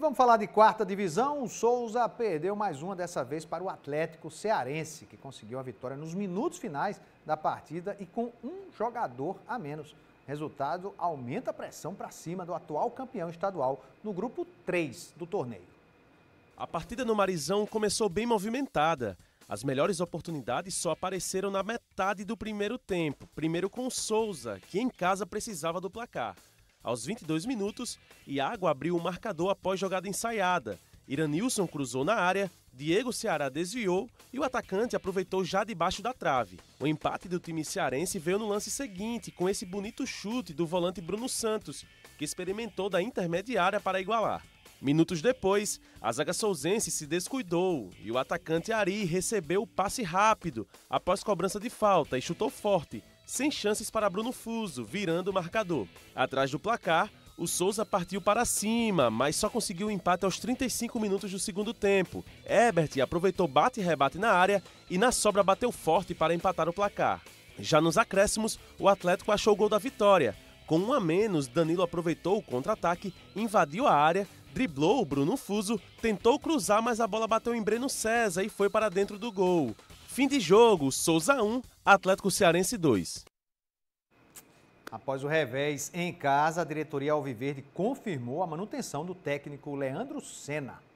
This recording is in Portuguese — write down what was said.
vamos falar de quarta divisão. O Souza perdeu mais uma, dessa vez para o Atlético Cearense, que conseguiu a vitória nos minutos finais da partida e com um jogador a menos. Resultado, aumenta a pressão para cima do atual campeão estadual no grupo 3 do torneio. A partida no Marizão começou bem movimentada. As melhores oportunidades só apareceram na metade do primeiro tempo. Primeiro com o Souza, que em casa precisava do placar. Aos 22 minutos, Iago abriu o marcador após jogada ensaiada. Iranilson cruzou na área, Diego Ceará desviou e o atacante aproveitou já debaixo da trave. O empate do time cearense veio no lance seguinte, com esse bonito chute do volante Bruno Santos, que experimentou da intermediária para igualar. Minutos depois, a zaga souzense se descuidou e o atacante Ari recebeu o passe rápido após cobrança de falta e chutou forte, sem chances para Bruno Fuso, virando o marcador. Atrás do placar, o Souza partiu para cima, mas só conseguiu o empate aos 35 minutos do segundo tempo. Herbert aproveitou bate e rebate na área e na sobra bateu forte para empatar o placar. Já nos acréscimos, o Atlético achou o gol da vitória. Com um a menos, Danilo aproveitou o contra-ataque, invadiu a área, driblou o Bruno Fuso, tentou cruzar, mas a bola bateu em Breno César e foi para dentro do gol. Fim de jogo, Souza 1, Atlético Cearense 2. Após o revés em casa, a diretoria alviverde confirmou a manutenção do técnico Leandro Senna.